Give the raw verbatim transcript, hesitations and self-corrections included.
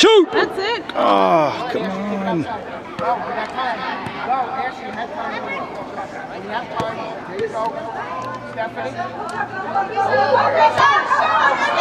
Shoot! That's it. Oh, come on. Go, we got time. Go, Ashley, you have time. You have time. There you go. Stephanie.